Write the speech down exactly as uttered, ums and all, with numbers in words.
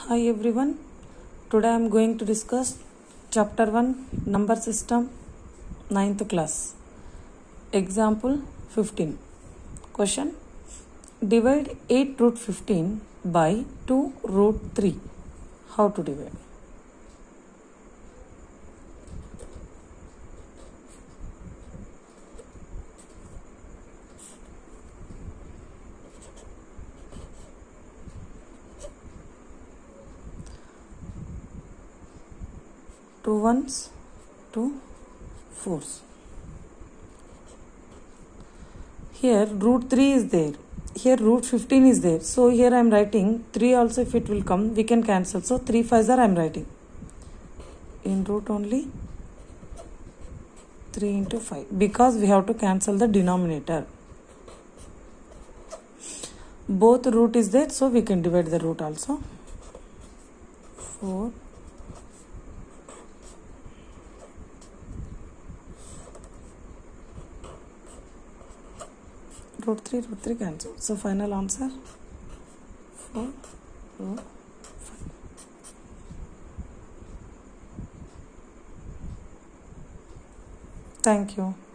Hi everyone, today I am going to discuss chapter one number system ninth class. Example fifteen. Question: divide eight root fifteen by two root three. How to divide? Two ones, two fours. Here root three is there. Here root fifteen is there. So here I am writing three also. If it will come, we can cancel. So three fives are I am writing. In root only three into five. Because we have to cancel the denominator. Both root is there. So we can divide the root also. four. Root three, root three cancel. So final answer four, root five. Thank you.